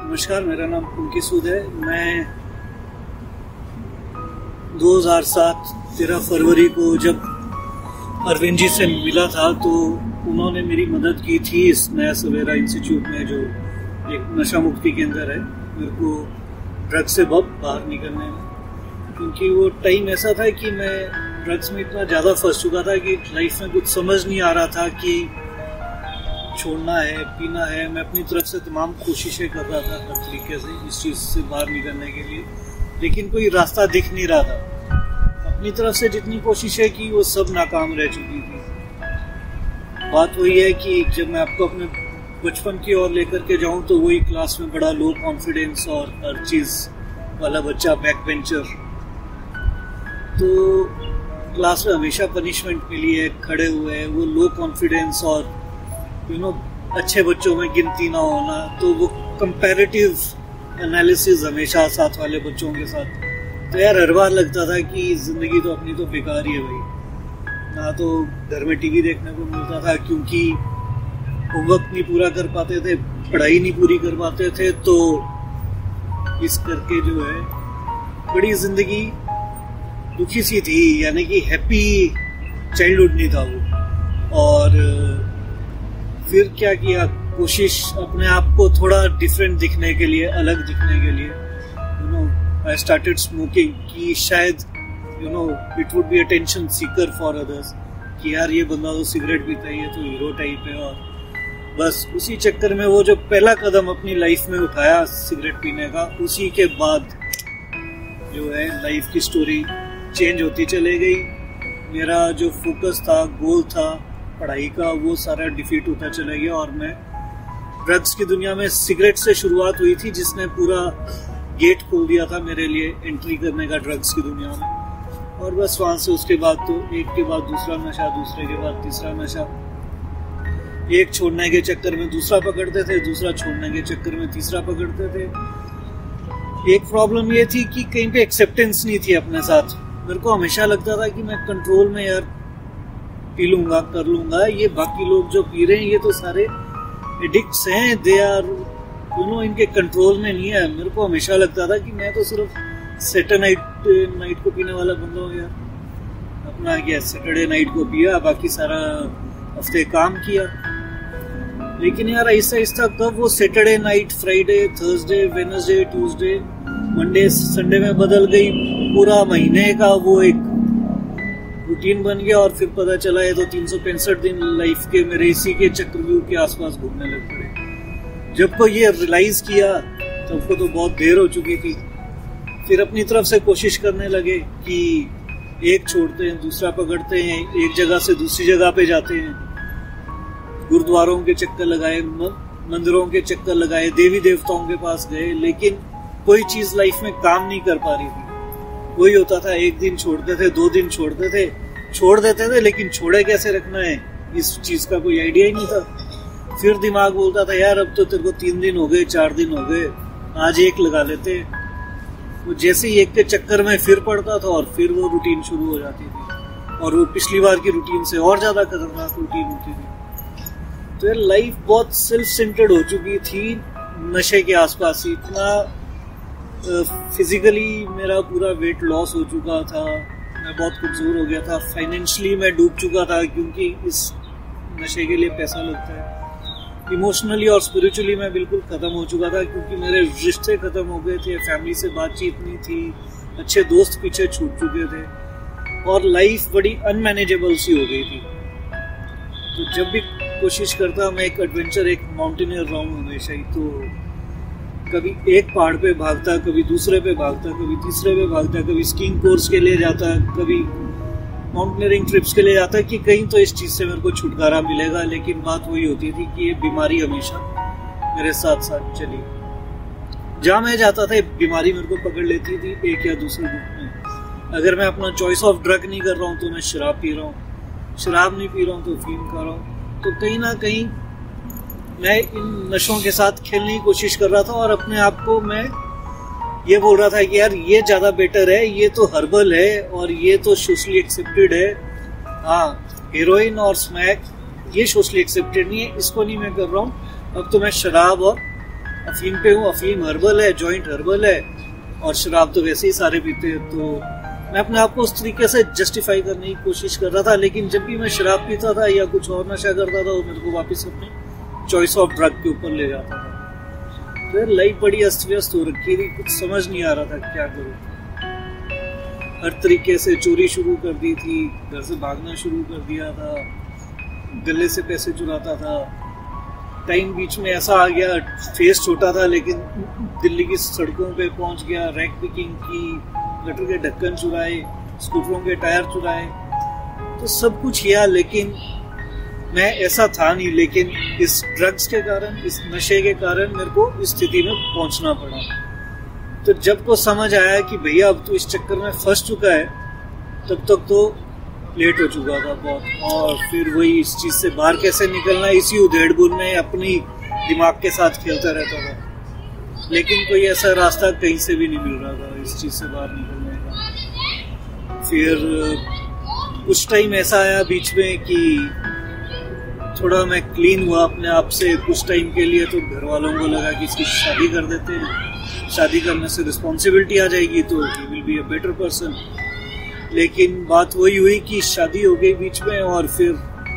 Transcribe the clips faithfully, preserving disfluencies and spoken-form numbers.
नमस्कार, मेरा नाम पंकी सूद है। मैं दो हज़ार सात तेरह फरवरी को जब अरविंद जी से मिला था तो उन्होंने मेरी मदद की थी इस नया सवेरा इंस्टीट्यूट में, जो एक नशा मुक्ति केंद्र है, मेरे को ड्रग्स से बाहर निकलने में। क्योंकि वो टाइम ऐसा था कि मैं ड्रग्स में इतना ज़्यादा फंस चुका था कि लाइफ में कुछ समझ नहीं आ रहा था कि छोड़ना है, पीना है। मैं अपनी तरफ से तमाम कोशिशें कर रहा था हर तरीके से इस चीज़ से बाहर निकलने के लिए, लेकिन कोई रास्ता दिख नहीं रहा था। अपनी तरफ से जितनी कोशिशें की वो सब नाकाम रह चुकी थी। बात वही है कि जब मैं आपको अपने बचपन की ओर लेकर के जाऊं तो वही क्लास में बड़ा लो कॉन्फिडेंस और हर चीज़ वाला बच्चा, बैक बेंचर। तो क्लास में हमेशा पनिशमेंट मिली है, खड़े हुए हैं, वो लो कॉन्फिडेंस और यू नो अच्छे बच्चों में गिनती ना होना, तो वो कंपैरेटिव एनालिसिस हमेशा साथ वाले बच्चों के साथ। तो यार हर बार लगता था कि जिंदगी तो अपनी तो बेकार ही है भाई। ना तो घर में टीवी देखने को मिलता था क्योंकि होमवर्क नहीं पूरा कर पाते थे, पढ़ाई नहीं पूरी कर पाते थे, तो इस करके जो है बड़ी जिंदगी दुखी सी थी, यानी कि हैप्पी चाइल्डहुड नहीं था वो। और फिर क्या किया, कोशिश अपने आप को थोड़ा डिफरेंट दिखने के लिए, अलग दिखने के लिए, you know I started smoking कि शायद you know it would be attention seeker for others, कि यार ये बंदा तो सिगरेट पीता है, ये तो हीरो टाइप है। और बस उसी चक्कर में वो जो पहला कदम अपनी लाइफ में उठाया सिगरेट पीने का, उसी के बाद जो है लाइफ की स्टोरी चेंज होती चली गई। मेरा जो फोकस था, गोल था पढ़ाई का, वो सारा डिफीट होता चला गया और मैं ड्रग्स की दुनिया में, सिगरेट से शुरुआत हुई थी जिसने पूरा गेट खोल दिया था मेरे लिए एंट्री करने का ड्रग्स की दुनिया में। और बस वहाँ से उसके बाद तो एक के बाद दूसरा नशा, दूसरे के बाद तीसरा नशा, एक छोड़ने के चक्कर में दूसरा पकड़ते थे, दूसरा छोड़ने के चक्कर में तीसरा पकड़ते थे। एक प्रॉब्लम ये थी कि कहीं पे एक्सेप्टेंस नहीं थी अपने साथ। मेरे को हमेशा लगता था कि मैं कंट्रोल में यार पी लूंगा, कर लूंगा, ये बाकी लोग जो पी रहे हैं ये तो सारे एडिक्ट्स हैं, दे आर यू नो इनके कंट्रोल में नहीं है। मेरे को हमेशा लगता था कि मैं तो सिर्फ सैटरडे नाइट नाइट को पीने वाला बंदा हूँ यार। अपना क्या सैटरडे नाइट को पिया, बाकी सारा हफ्ते काम किया। लेकिन यार ऐसा ऐसा कब वो Saturday night, Friday, Thursday, Wednesday, Tuesday, Monday, Sunday में बदल गई। पूरा महीने का वो एक रूटीन बन गया और फिर पता चला है तो तीन सौ पैंसठ दिन लाइफ के मेरे इसी के चक्रव्यूह के आसपास घूमने लग पड़े। जब को ये रियलाइज किया तब को तो बहुत देर हो चुकी थी। फिर अपनी तरफ से कोशिश करने लगे कि एक छोड़ते हैं, दूसरा पकड़ते हैं, एक जगह से दूसरी जगह पे जाते हैं, गुरुद्वारों के चक्कर लगाए, मंदिरों के चक्कर लगाए, देवी देवताओं के पास गए, लेकिन कोई चीज लाइफ में काम नहीं कर पा रही थी। वही होता था, एक दिन छोड़ते थे, दो दिन छोड़ते थे, छोड़ देते थे, लेकिन छोड़े कैसे रखना है इस चीज का कोई आइडिया ही नहीं था। फिर दिमाग बोलता था यार अब तो तेरे को तीन दिन हो गए, चार दिन हो गए, आज एक लगा लेते। वो जैसे ही एक के चक्कर में फिर पड़ता था और फिर वो रूटीन शुरू हो जाती थी, और वो पिछली बार की रूटीन से और ज्यादा खतरनाक रूटीन होती थी। तो यार लाइफ बहुत सेल्फ सेंटर्ड हो चुकी थी नशे के आसपास ही। इतना फिजिकली मेरा पूरा वेट लॉस हो चुका था, मैं बहुत कमजोर हो गया था, फाइनेंशियली मैं डूब चुका था क्योंकि इस नशे के लिए पैसा लगता है। इमोशनली और स्पिरिचुअली मैं बिल्कुल खत्म हो चुका था क्योंकि मेरे रिश्ते खत्म हो गए थे, फैमिली से बातचीत नहीं थी, अच्छे दोस्त पीछे छूट चुके थे और लाइफ बड़ी अनमैनेजेबल सी हो गई थी। तो जब भी कोशिश करता मैं एक एडवेंचर, एक माउंटेनियर रहूं हमेशा ही, तो कभी एक पहाड़ पे भागता, कभी दूसरे पे भागता, कभी तीसरे पे भागता, कभी स्कीइंग कोर्स के लिए जाता, कभी माउंटेनियरिंग ट्रिप्स के लिए जाता कि कहीं तो इस चीज़ से मेरे को छुटकारा मिलेगा। लेकिन बात वही होती थी कि ये बीमारी हमेशा मेरे साथ साथ चली। जहाँ मैं जाता था बीमारी मेरे को पकड़ लेती थी एक या दूसरे रूप में। अगर मैं अपना चॉइस ऑफ ड्रग नहीं कर रहा हूँ तो मैं शराब पी रहा हूँ, शराब नहीं पी रहा हूँ तो फीम खा रहा हूँ। तो कहीं ना कहीं मैं इन नशों के साथ खेलने की कोशिश कर रहा था और अपने आप को मैं ये बोल रहा था कि यार ये ज्यादा बेटर है, ये तो हर्बल है और ये तो सोशली एक्सेप्टेड है। हाँ, हेरोइन और स्मैक ये सोशली एक्सेप्टेड नहीं है, इसको नहीं मैं कर रहा हूँ। अब तो मैं शराब और अफीम पे हूँ, अफीम हर्बल है, जॉइंट हर्बल है, और शराब तो वैसे ही सारे पीते हैं। तो मैं अपने आप को उस तरीके से जस्टिफाई करने की कोशिश कर रहा था, लेकिन जब भी मैं शराब पीता था या कुछ और नशा करता था वो मेरे को वापस अपनी चॉइस ऑफ ड्रग के ऊपर ले जाता था। तो लाइफ बड़ी अस्त व्यस्त हो रखी थी, कुछ समझ नहीं आ रहा था क्या करूँ। हर तरीके से चोरी शुरू कर दी थी, घर से भागना शुरू कर दिया था, गले से पैसे चुराता था। टाइम बीच में ऐसा आ गया, फेस छोटा था लेकिन दिल्ली की सड़कों पे पहुंच गया, रैक पिकिंग की, गटर के ढक्कन चुराए, स्कूटरों के टायर चुराए, तो सब कुछ किया। लेकिन मैं ऐसा था नहीं, लेकिन इस ड्रग्स के कारण, इस नशे के कारण मेरे को इस स्थिति में पहुंचना पड़ा। तो जब को समझ आया कि भैया अब तो इस चक्कर में फंस चुका है, तब तक तो लेट हो चुका था बहुत। और फिर वही इस चीज से बाहर कैसे निकलना, इसी उधेड़-बुन में अपनी दिमाग के साथ खेलता रहता था, लेकिन कोई ऐसा रास्ता कहीं से भी नहीं मिल रहा था इस चीज से बाहर निकलने का। फिर कुछ टाइम ऐसा आया बीच में कि थोड़ा मैं क्लीन हुआ अपने आप से कुछ टाइम के लिए, तो घर वालों को लगा कि इसकी शादी कर देते हैं, शादी करने से रिस्पॉन्सिबिलिटी आ जाएगी तो he will be a better person. लेकिन बात वही हुई कि शादी हो गई बीच में, और फिर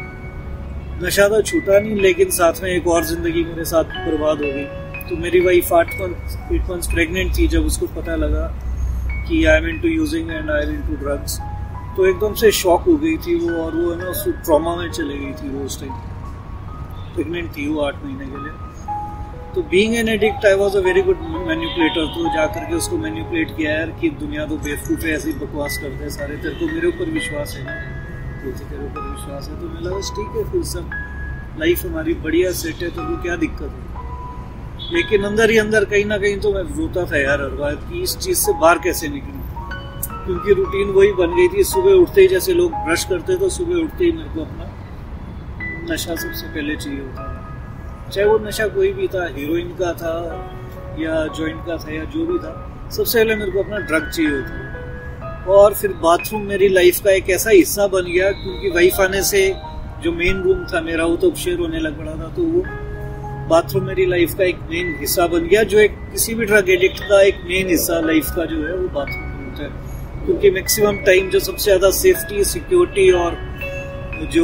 नशा तो छूटा नहीं, लेकिन साथ में एक और जिंदगी मेरे साथ बर्बाद हो गई। तो मेरी वाइफ आठ मंथ एट मंथ्स प्रेग्नेंट थी जब उसको पता लगा कि I am into using and I am into drugs. तो एकदम से शॉक हो गई थी वो, और वो है ना उस ट्रॉमा में चले गई थी वो। उस टाइम प्रेग्नेंट थी वो आठ महीने के लिए। तो being an addict I was a very good manipulator. तो जा करके उसको मैनिपुलेट किया यार कि दुनिया तो बेवकूफ़ है, ऐसी बकवास करते हैं सारे, तेरे को मेरे ऊपर विश्वास है ना, तेरे ऊपर विश्वास है। तो मैं लगा ठीक है, फिर सब लाइफ हमारी बढ़िया सेट है, तो वो क्या दिक्कत है। लेकिन अंदर ही अंदर कहीं ना कहीं तो मैं रोता था यार हर बार कि इस चीज़ से बाहर कैसे निकलूं, क्योंकि रूटीन वही बन गई थी। सुबह उठते ही जैसे लोग ब्रश करते तो सुबह उठते ही मेरे को अपना नशा सबसे पहले चाहिए होता था, चाहे वो नशा कोई भी था, हीरोइन का था या जॉइंट का था या जो भी था, सबसे पहले मेरे को अपना ड्रग चाहिए होता था। और फिर बाथरूम मेरी लाइफ का एक ऐसा हिस्सा बन गया, क्योंकि वाइफ आने से जो मेन रूम था मेरा वो तो शेयर होने लग पड़ा था, तो वो बाथरूम मेरी लाइफ का एक मेन हिस्सा बन गया, जो एक किसी भी ड्रग एडिक्ट का एक मेन हिस्सा लाइफ का जो है वो बाथरूम में होता है। क्योंकि मैक्सिमम टाइम जो सबसे ज़्यादा सेफ्टी, सिक्योरिटी और जो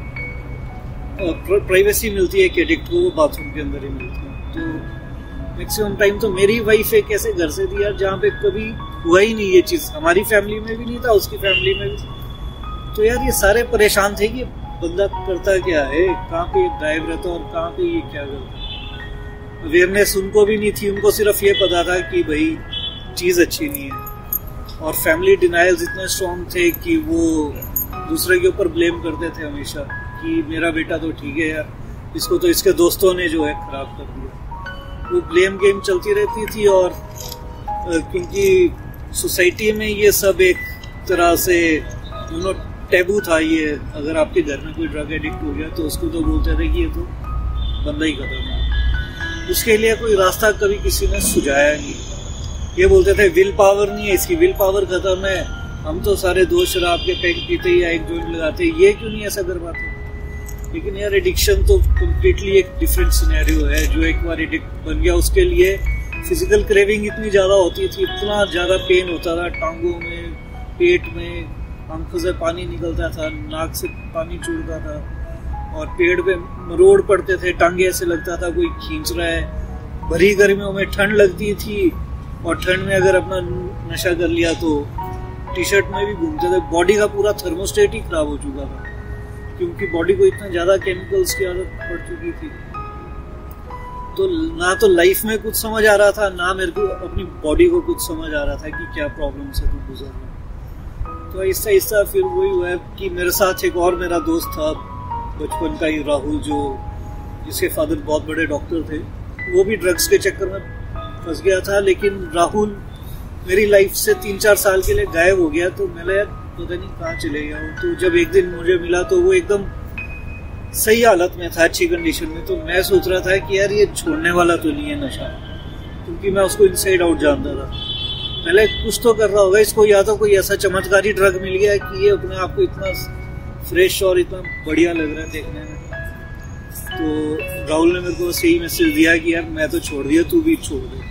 प्राइवेसी मिलती है एक एडिक्ट को, वो बाथरूम के अंदर ही मिलती है। तो मैक्सिमम टाइम तो मेरी वाइफ एक ऐसे घर से थी यार जहाँ पे कभी हुआ ही नहीं ये चीज़, हमारी फैमिली में भी नहीं था, उसकी फैमिली में भी। तो यार ये सारे परेशान थे कि बंदा करता क्या है, कहाँ पे गायब रहता और कहाँ पे ये क्या करता। अवेयरनेस उनको भी नहीं थी, उनको सिर्फ ये पता था कि भाई चीज़ अच्छी नहीं है। और फैमिली डिनायल्स इतने स्ट्रॉन्ग थे कि वो दूसरे के ऊपर ब्लेम करते थे हमेशा कि मेरा बेटा तो ठीक है यार, इसको तो इसके दोस्तों ने जो है खराब कर दिया। वो ब्लेम गेम चलती रहती थी। और क्योंकि सोसाइटी में ये सब एक तरह से यू नो टैबू था, ये अगर आपके घर में कोई ड्रग एडिक्ट हो गया तो उसको तो बोलते थे कि ये तो बंदा ही खत्म है। उसके लिए कोई रास्ता कभी किसी ने सुझाया नहीं। ये बोलते थे विल पावर नहीं है, इसकी विल पावर खत्म है, हम तो सारे दो शराब के पैक पीते या एक जॉइंट लगाते, ये क्यों नहीं ऐसा कर पाते। लेकिन यार एडिक्शन तो कम्प्लीटली एक डिफरेंट सिनेरियो है। जो एक बार एडिक्ट बन गया उसके लिए फिजिकल क्रेविंग इतनी ज़्यादा होती थी, इतना ज़्यादा पेन होता था टांगों में, पेट में, आंखों से पानी निकलता था, नाक से पानी छूटता था, और पेड़ पे मरोड़ पड़ते थे, टांगे ऐसे लगता था कोई खींच रहा है। भरी गर्मियों में ठंड लगती थी, और ठंड में अगर अपना नशा कर लिया तो टी शर्ट में भी घूमते थे। बॉडी का पूरा थर्मोस्टेट ही खराब हो चुका था, क्योंकि बॉडी को इतना ज़्यादा केमिकल्स की आदत पड़ चुकी थी। तो ना तो लाइफ में कुछ समझ आ रहा था, ना मेरे को अपनी बॉडी को कुछ समझ आ रहा था कि क्या प्रॉब्लम से तू गुजर रहा है। तो ऐसा ऐसा फिर वही हुआ कि मेरे साथ एक और मेरा दोस्त था बचपन का ही, राहुल, जो जिसके फादर बहुत बड़े डॉक्टर थे। वो भी ड्रग्स के चक्कर में फंस गया था। लेकिन राहुल मेरी लाइफ से तीन चार साल के लिए गायब हो गया। तो मैंने यार पता नहीं कहाँ चले गया वो। तो जब एक दिन मुझे मिला तो वो एकदम सही हालत में था, अच्छी कंडीशन में। तो मैं सोच रहा था कि यार ये छोड़ने वाला तो नहीं है नशा, क्योंकि मैं उसको इनसाइड आउट जानता था। पहले कुछ तो कर रहा होगा इसको, या तो कोई ऐसा चमत्कारी ड्रग मिल गया कि ये अपने आप को इतना फ्रेश और इतना बढ़िया लग रहा है देखने में। तो राहुल ने मेरे को सही मैसेज दिया कि यार मैं तो छोड़ दिया, तू भी छोड़ दे।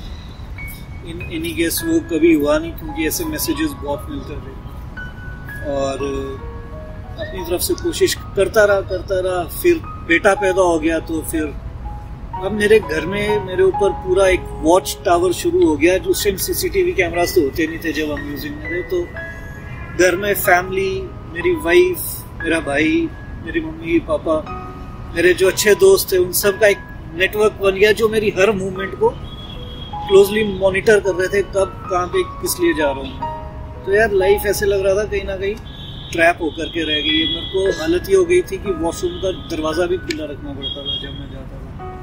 इन एनी केस वो कभी हुआ नहीं, क्योंकि ऐसे मैसेजेस बहुत मिलते थे और अपनी तरफ से कोशिश करता रहा करता रहा फिर बेटा पैदा हो गया, तो फिर अब मेरे घर में मेरे ऊपर पूरा एक वॉच टावर शुरू हो गया। उस टाइम सीसीटीवी कैमरास तो होते नहीं थे जब हम यूजिंग में थे, तो घर में फैमिली, मेरी वाइफ, मेरा भाई, मेरी मम्मी पापा, मेरे जो अच्छे दोस्त थे, उन सब का एक नेटवर्क बन गया जो मेरी हर मूवमेंट को क्लोजली मॉनिटर कर रहे थे, कब कहाँ पे किस लिए जा रहा हूँ। तो यार लाइफ ऐसे लग रहा था कहीं ना कहीं ट्रैप होकर के रह गई है। मेरे को हालत ये हो गई थी कि वॉशरूम का दरवाज़ा भी खुला रखना पड़ता था जब मैं जाता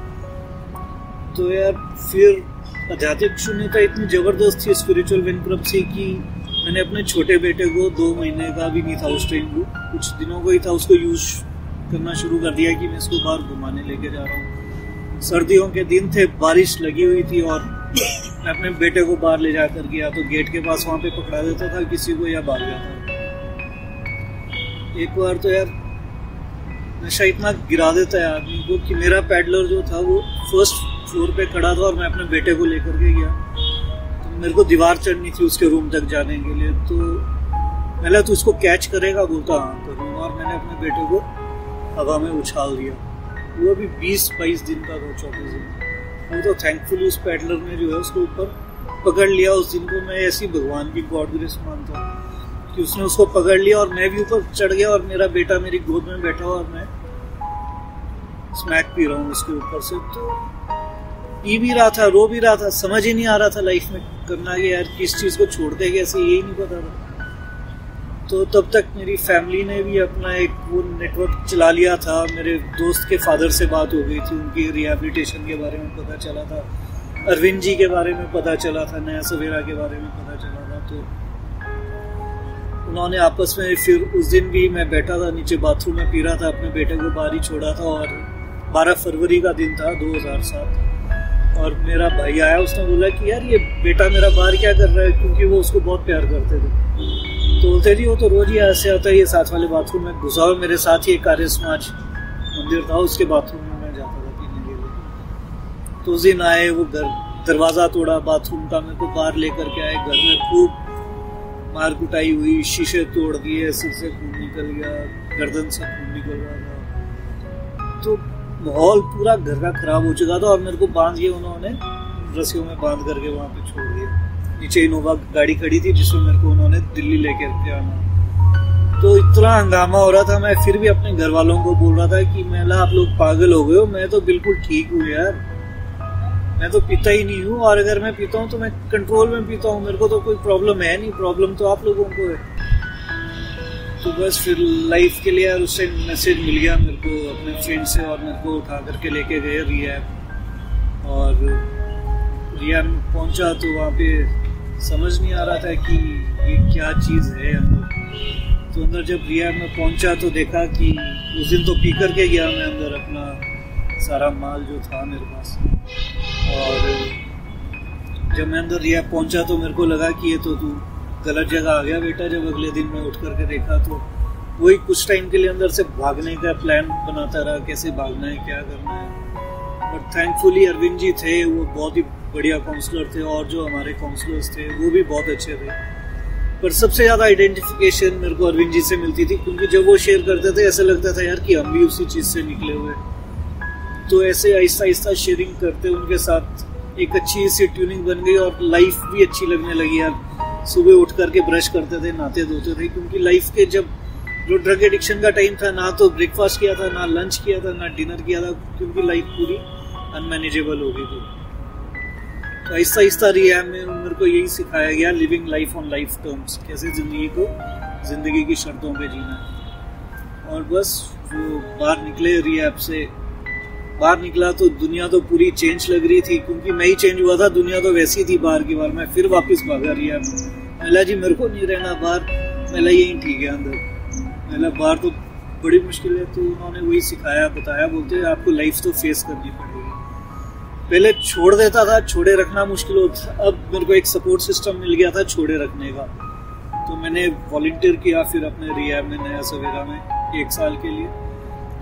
था। तो यार फिर आध्यात्मिक शून्यता इतनी ज़बरदस्त थी, स्पिरिचुअल बैंक्रप्सी की, मैंने अपने छोटे बेटे को दो महीने का भी नहीं था उस टाइम, वो कुछ दिनों को ही था, उसको यूज करना शुरू कर दिया कि मैं इसको बाहर घुमाने लेके जा रहा हूँ। सर्दियों के दिन थे, बारिश लगी हुई थी और मैं अपने बेटे को बाहर ले जाकर गया तो गेट के पास वहाँ पे पकड़ा देता था किसी को या भाग जाता। एक बार तो यार नशा इतना गिरा देता है आदमी को कि मेरा पैडलर जो था वो फर्स्ट फ्लोर पे खड़ा था और मैं अपने बेटे को लेकर के गया, तो मेरे को दीवार चढ़नी थी उसके रूम तक जाने के लिए। तो पहले तो उसको कैच करेगा, बोलता हाँ करूँगा, और मैंने अपने बेटे को हवा में उछाल दिया। वो अभी बीस बाईस दिन का था, चौबीस दिन। वो तो थैंकफुली उस पैडलर ने जो है उसको ऊपर पकड़ लिया। उस दिन को मैं ऐसी भगवान की गॉड ग्रेस मानता हूँ कि उसने उसको पकड़ लिया और मैं भी ऊपर चढ़ गया और मेरा बेटा मेरी गोद में बैठा और मैं स्मैक पी रहा हूँ उसके ऊपर से। तो पी भी रहा था, रो भी रहा था, समझ ही नहीं आ रहा था लाइफ में करना कि यार किस चीज़ को छोड़ते कैसे, यही नहीं पता था। तो तब तक मेरी फैमिली ने भी अपना एक वो नेटवर्क चला लिया था। मेरे दोस्त के फादर से बात हो गई थी, उनकी रिहैबिलिटेशन के बारे में पता चला था, अरविंद जी के बारे में पता चला था, नया सवेरा के बारे में पता चला था। तो उन्होंने आपस में फिर उस दिन भी मैं बैठा था नीचे बाथरूम में पी रहा था, अपने बेटे को बाहर ही छोड़ा था और बारह फरवरी का दिन था दो हज़ार सात। और मेरा भाई आया, उसने बोला कि यार ये बेटा मेरा बाहर क्या कर रहा है, क्योंकि वो उसको बहुत प्यार करते थे। तो बोलते जी वो तो रोज ही ऐसे आता है, ये साथ वाले बाथरूम में घुसा और मेरे साथ ही एक कार्य समाज मंदिर था, उसके बाथरूम में मैं जाता था पीने के लिए। तो उस दिन आए, वो घर दरवाज़ा तोड़ा बाथरूम का, मेरे को बाहर लेकर के आए। घर में खूब मार कुटाई हुई, शीशे तोड़ दिए, सिर से खून निकल गया, गर्दन से खून निकल रहा था। तो माहौल पूरा घर का खराब हो चुका था और मेरे को बांध के उन्होंने रस्सियों में बांध करके वहाँ पे छोड़ दिया। नीचे इनोवा गाड़ी खड़ी थी जिसमें मेरे को उन्होंने दिल्ली लेके के आना। तो इतना हंगामा हो रहा था, मैं फिर भी अपने घर वालों को बोल रहा था कि मैं आप लोग पागल हो गए हो, मैं तो बिल्कुल ठीक हूँ यार, मैं तो पीता ही नहीं हूँ, और अगर मैं पीता हूँ तो मैं कंट्रोल में पीता हूँ, मेरे को तो कोई प्रॉब्लम है नहीं, प्रॉब्लम तो आप लोगों को है। तो बस फिर लाइफ के लिए यार उस टाइम मैसेज मिल गया मेरे को अपने फ्रेंड से, और मेरे को उठा करके लेके गए रिहैब। और रिहैब में पहुंचा तो वहाँ पे समझ नहीं आ रहा था कि ये क्या चीज़ है अंदर। तो अंदर जब रिहैब में पहुंचा तो देखा कि उस दिन तो पी करके गया मैं अंदर अपना सारा माल जो था मेरे पास। और जब मैं अंदर रिहैब पहुंचा तो मेरे को लगा कि ये तो तू गलत जगह आ गया बेटा। जब अगले दिन मैं उठ करके देखा तो वही कुछ टाइम के लिए अंदर से भागने का प्लान बनाता रहा, कैसे भागना है, क्या करना है। बट थैंकफुली अरविंद जी थे, वो बहुत ही बढ़िया काउंसलर थे, और जो हमारे काउंसलर्स थे वो भी बहुत अच्छे थे। पर सबसे ज़्यादा आइडेंटिफिकेशन मेरे को अरविंद जी से मिलती थी, क्योंकि जब वो शेयर करते थे ऐसा लगता था यार कि हम भी उसी चीज़ से निकले हुए। तो ऐसे आहिस्ता आहिस्ता शेयरिंग करते उनके साथ एक अच्छी सी ट्यूनिंग बन गई और लाइफ भी अच्छी लगने लगी यार। सुबह उठ करके ब्रश करते थे, नहाते धोते थे, क्योंकि लाइफ के जब जो ड्रग एडिक्शन का टाइम था, ना तो ब्रेकफास्ट किया था, ना लंच किया था, ना डिनर किया था, क्योंकि लाइफ पूरी अनमैनेजेबल हो गई थी। तो आहिस्ता आहिस्ता रिहैब में मेरे को यही सिखाया गया, living life on life terms, कैसे ज़िंदगी को ज़िंदगी की शर्तों पे जीना है। और बस वो बाहर निकले रिहैब से, बाहर निकला तो दुनिया तो पूरी चेंज लग रही थी, क्योंकि मैं ही चेंज हुआ था, दुनिया तो वैसी थी बाहर की बार। मैं फिर वापस भागा रिहैब। मैला जी मेरे को नहीं रहना बाहर, मैला यही ठीक है अंदर, मैला बाहर तो बड़ी मुश्किल है। तो उन्होंने वही सिखाया, बताया, बोलते आपको लाइफ तो फेस करनी पड़ेगी। पहले छोड़ देता था, छोड़े रखना मुश्किल होता, अब मेरे को एक सपोर्ट सिस्टम मिल गया था छोड़े रखने का। तो मैंने वॉलंटियर किया फिर अपने रिहैब में, नया सवेरा में, एक साल के लिए।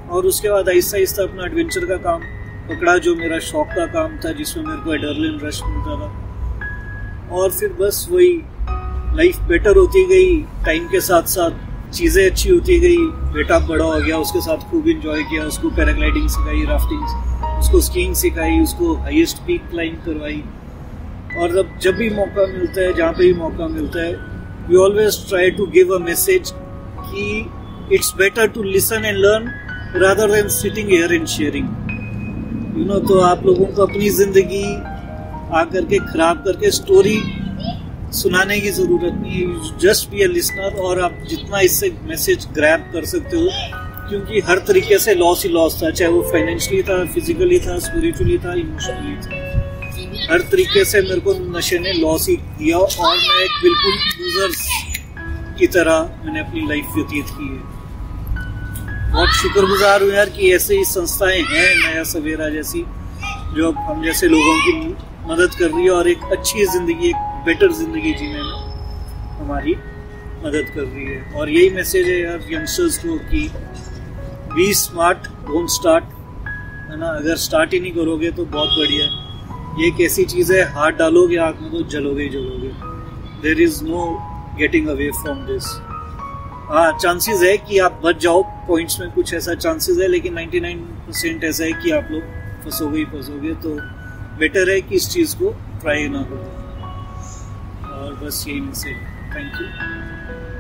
और उसके बाद आहिस्ता आहिस्ता अपना एडवेंचर का काम पकड़ा, जो मेरा शौक का काम था, जिसमें मेरे को एड्रेनलिन रश मिलता था। और फिर बस वही लाइफ बेटर होती गई, टाइम के साथ साथ चीज़ें अच्छी होती गई। बेटा बड़ा हो गया, उसके साथ खूब इंजॉय किया, उसको पैराग्लाइडिंग सिखाई, राफ्टिंग, उसको स्कीइंग सिखाई, उसको हाईएस्ट पीक क्लाइंब करवाई। और अब जब भी मौका मिलता है, जहाँ पे भी मौका मिलता है, we always try to give a message कि it's better to listen and learn rather than sitting here and sharing. You know, तो आप लोगों को अपनी जिंदगी आकर के खराब करके स्टोरी सुनाने की जरूरत नहीं है। जस्ट बी अ लिसनर, और आप जितना इससे मैसेज ग्रैब कर सकते हो, क्योंकि हर तरीके से लॉस ही लॉस था, चाहे वो फाइनेंशियली था, फिजिकली था, स्पिरिचुअली था, इमोशनली था। हर तरीके से मेरे को नशे ने लॉस ही दिया, और मैं एक बिल्कुल लूजर्स की तरह मैंने अपनी लाइफ व्यतीत की है। बहुत शुक्रगुजार हूँ यार कि ऐसे ही संस्थाएं हैं नया सवेरा जैसी, जो हम जैसे लोगों की मदद कर रही है और एक अच्छी जिंदगी, एक बेटर जिंदगी जीने में हमारी मदद कर रही है। और यही मैसेज है यार यंगस्टर्स को कि बी स्मार्ट, डोंट स्टार्ट, है ना। अगर स्टार्ट ही नहीं करोगे तो बहुत बढ़िया है। ये एक ऐसी चीज़ है, हाथ डालोगे आग में तो जलोगे ही जलोगे। There is no getting away from this. हाँ, चांसेस है कि आप बच जाओ, पॉइंट्स में कुछ ऐसा चांसेस है, लेकिन निन्यानवे परसेंट ऐसा है कि आप लोग फंसोगे ही फंसोगे। तो बेटर है कि इस चीज़ को ट्राई ना करो। और बस यही मैसेज। Thank you.